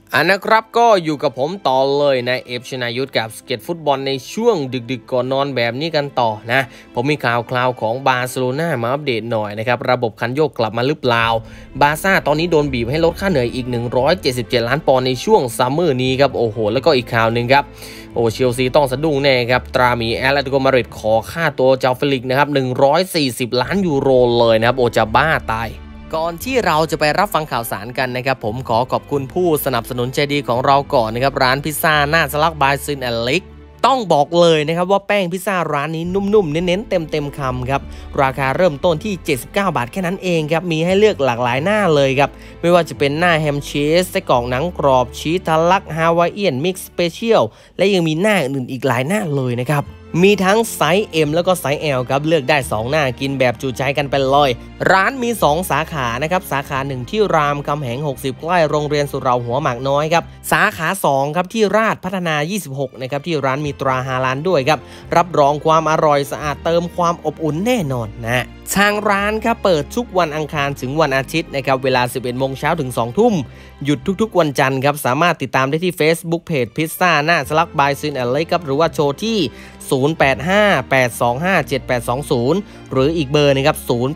นะครับก็อยู่กับผมต่อเลยนะเอฟชนายุทธกับสเก็ตฟุตบอลในช่วงดึกๆก่อนนอนแบบนี้กันต่อนะผมมีข่าวของบาร์เซโลนามาอัปเดตหน่อยนะครับระบบคันโยกกลับมาหรือเปล่าบาร์ซ่าตอนนี้โดนบีบให้ลดค่าเหนื่อยอีก177ล้านปอนด์ในช่วงซัมเมอร์นี้ครับโอ้โหแล้วก็อีกข่าวหนึ่งครับเชลซีต้องสะดุ้งแน่ครับตรามีแอตเลติโกมาดริดขอค่าตัวเจ้าเฟลิกนะครับ140ล้านยูโรเลยนะครับจะบ้าตายก่อนที่เราจะไปรับฟังข่าวสารกันนะครับผมขอขอบคุณผู้สนับสนุนใจดีของเราก่อนนะครับร้านพิซซ่าหน้าสลักบายซินแอนด์ลิกต้องบอกเลยนะครับว่าแป้งพิซซ่าร้านนี้นุ่มๆเน้นๆเต็มคำครับราคาเริ่มต้นที่79 บาทแค่นั้นเองครับมีให้เลือกหลากหลายหน้าเลยครับไม่ว่าจะเป็นหน้าแฮมชีสไส้กรอกหนังกรอบชีสทะลักฮาวายเอียนมิกซ์สเปเชียลและยังมีหน้าอื่นอีกหลายหน้าเลยนะครับมีทั้งไซส์ M แล้วก็ไซส์ L ครับเลือกได้2หน้ากินแบบจุใจกันไปเลยร้านมี2สาขานะครับสาขา1ที่รามคำแหง60ใกล้โรงเรียนสุเหร่าหัวหมากน้อยครับสาขา2ครับที่ราชพัฒนา26นะครับที่ร้านมีตราฮาลาลด้วยครับรับรองความอร่อยสะอาดเติมความอบอุ่นแน่นอนนะทางร้านครับเปิดทุกวันอังคารถึงวันอาทิตย์นะครับเวลา 11 โมงเช้าถึง 2 ทุ่มหยุดทุกๆวันจันทร์ครับสามารถติดตามได้ที่ Facebook Page พิซซ่าหน้าสลักบายซินแอนด์ลิกครับหรือว่าโชว์ที่0858257820หรืออีกเบอร์นึงครับ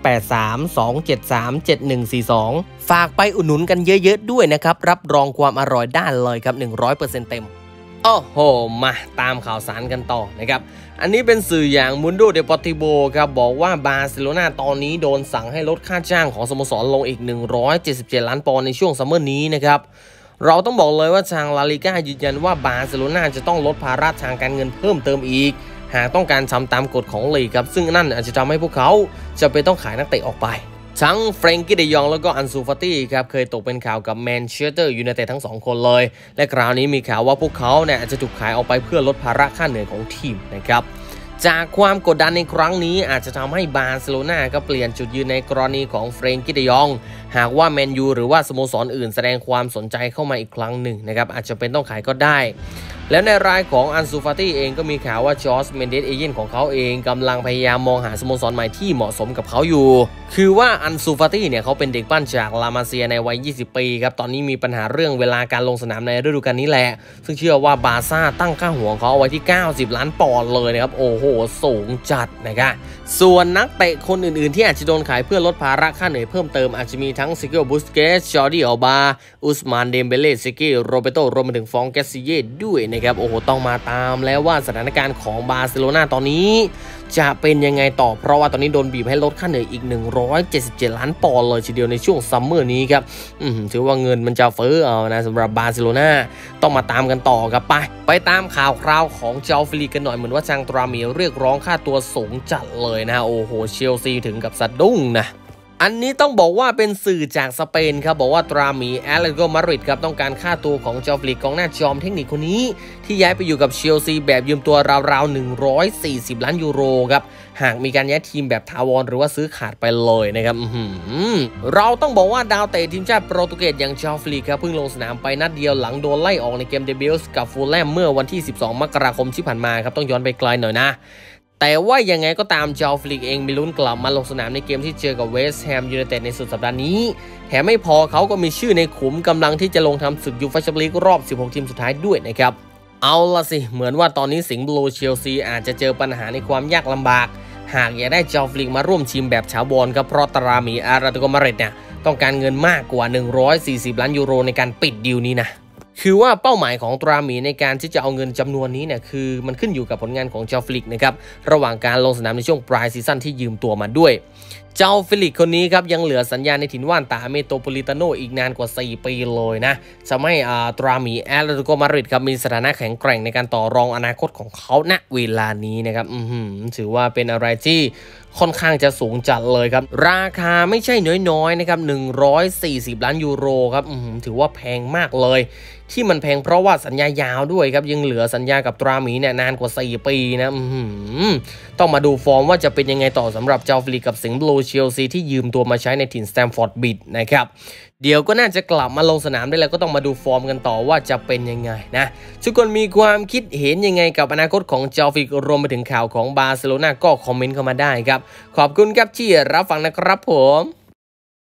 0832737142ฝากไปอุดหนุนกันเยอะๆด้วยนะครับรับรองความอร่อยได้เลยครับ 100% เต็มโอ้โหมาตามข่าวสารกันต่อนะครับอันนี้เป็นสื่ออย่างมุนโดเดปอร์ติโบครับบอกว่าบาร์เซโลนาตอนนี้โดนสั่งให้ลดค่าจ้างของสโมสรลงอีก177ล้านปอนด์ในช่วงซัมเมอร์นี้นะครับเราต้องบอกเลยว่าทางลาลิก้ายืนยันว่าบาร์เซโลนาจะต้องลดภาระทางการเงินเพิ่มเติมอีกหากต้องการทำตามกฎของลีกครับซึ่งนั่นอาจจะทำให้พวกเขาจะไปต้องขายนักเตะออกไปทั้งเฟรนกี้เดยองแล้วก็อันซูฟาตี้ครับเคยตกเป็นข่าวกับแมนเชสเตอร์ยูไนเต็ดทั้ง2คนเลยและคราวนี้มีข่าวว่าพวกเขาเนี่ยอาจจะถูกขายออกไปเพื่อลดภาระค่าเหนื่อยของทีมนะครับจากความกดดันในครั้งนี้อาจจะทำให้บาร์เซโลนาก็เปลี่ยนจุดยืนในกรณีของเฟรนกี้เดยองหากว่าแมนยูหรือว่าสโมสรอื่นแสดงความสนใจเข้ามาอีกครั้งหนึ่งนะครับอาจจะเป็นต้องขายก็ได้แล้วในรายของอันซูฟาตี้เองก็มีข่าวว่าจอร์จเมนเดสเอเย่นของเขาเองกำลังพยายามมองหาสโมสรใหม่ที่เหมาะสมกับเขาอยู่คือว่าอันซูฟาตี้เนี่ยเขาเป็นเด็กปั้นจากลามาเซียในวัย20 ปีครับตอนนี้มีปัญหาเรื่องเวลาการลงสนามในฤดูกาลนี้แหละซึ่งเชื่อว่าบาร์ซ่าตั้งค่าหัวเขาเอาไว้ที่90ล้านปอนด์เลยนะครับโอ้โหสูงจัดนะครับส่วนนักเตะคนอื่นๆที่อาจจะโดนขายเพื่อลดภาระค่าเหนื่อยเพิ่มเติมอาจจะมีทั้งซิเกิลบุสเกสจอร์ดีอัลบาอุสมานเดมเบเล่ซิกิโรเบโตรวมไปถึงฟองแกสซิเย่ด้วยนะครับโอ้โหต้องมาตามแล้วว่าสถานการณ์ของบาร์เซโลนาตอนนี้จะเป็นยังไงต่อเพราะว่าตอนนี้โดนบีบให้ลดค่าเหนื่อยอีก177ล้านปอนด์เลยทีเดียวในช่วงซัมเมอร์นี้ครับถือว่าเงินมันจะเฟ้อเอานะสำหรับบาร์เซโลนาต้องมาตามกันต่อครับไปตามข่าวคราวของเจ้าฟิลิกกันหน่อยเหมือนว่าทางตรามีเรียกร้องค่าตัวสูงจัดเลยนะโอ้โหเชลซีถึงกับสะดุ้งนะอันนี้ต้องบอกว่าเป็นสื่อจากสเปนครับบอกว่าตรามีแอตเลติโกมาดริดครับต้องการค่าตัวของเจ้าฟิลิกกองหน้าจอมเทคนิคคนนี้ที่ย้ายไปอยู่กับเชลซีแบบยืมตัวราวๆ140ล้านยูโรครับหากมีการย้ายทีมแบบถาวรหรือว่าซื้อขาดไปเลยนะครับเราต้องบอกว่าดาวเตะทีมชาติโปรตุเกสอย่างเจ้าฟิลิกครับเพิ่งลงสนามไปนัดเดียวหลังโดนไล่ออกในเกมเดบิวต์กับฟูลแลมเมื่อวันที่12มกราคมที่ผ่านมาครับต้องย้อนไปไกลหน่อยนะแต่ว่ายังไงก็ตามเจ้าฟิลิกเองมีลุ้นกลับมาลงสนามในเกมที่เจอกับเวสต์แฮมยูไนเต็ดในสุดสัปดาห์นี้แถมไม่พอเขาก็มีชื่อในขุมกำลังที่จะลงทำศึกยูฟ่าแชมเปี้ยนลีกรอบ16ทีมสุดท้ายด้วยนะครับเอาละสิเหมือนว่าตอนนี้สิงห์บลูเชลซีอาจจะเจอปัญหาในความยากลำบากหากอยากได้เจ้าฟิลิกมาร่วมทีมแบบถาวรครับเพราะตรามีอาราติโกมาดริดเนี่ยต้องการเงินมากกว่า140ล้านยูโรในการปิดดีลนี้นะคือว่าเป้าหมายของตรามีในการที่จะเอาเงินจำนวนนี้เนี่ยคือมันขึ้นอยู่กับผลงานของเจ้าฟิลิกนะครับระหว่างการลงสนามในช่วงปลายซีซั่นที่ยืมตัวมาด้วยเจ้าฟิลิกคนนี้ครับยังเหลือสัญญาในถิ่นว่านตาเมโตโพลิตาโนอีกนานกว่า4 ปีเลยนะจะไม่ตรามีแอตเลติโกมาดริดครับมีสถานะแข็งแกร่งในการต่อรองอนาคตของเขาณเวลานี้นะครับถือว่าเป็นอะไรที่ค่อนข้างจะสูงจัดเลยครับราคาไม่ใช่น้อยๆนะครับ140ล้านยูโรครับถือว่าแพงมากเลยที่มันแพงเพราะว่าสัญญายาวด้วยครับยังเหลือสัญญากับตรามีเนี่ยนานกว่า4 ปีนะต้องมาดูฟอร์มว่าจะเป็นยังไงต่อสำหรับเจ้าฟิลิกกับสิงห์บลูเชลซีที่ยืมตัวมาใช้ในถิ่นสแตมฟอร์ดบริดจ์นะครับเดี๋ยวก็น่าจะกลับมาลงสนามได้แล้วก็ต้องมาดูฟอร์มกันต่อว่าจะเป็นยังไงนะทุกคนมีความคิดเห็นยังไงกับอนาคตของเจ้าฟิลิกรวมไปถึงข่าวของบาร์เซโลนาก็คอมเมนต์เข้ามาได้ครับขอบคุณครับที่รับฟังนะครับผม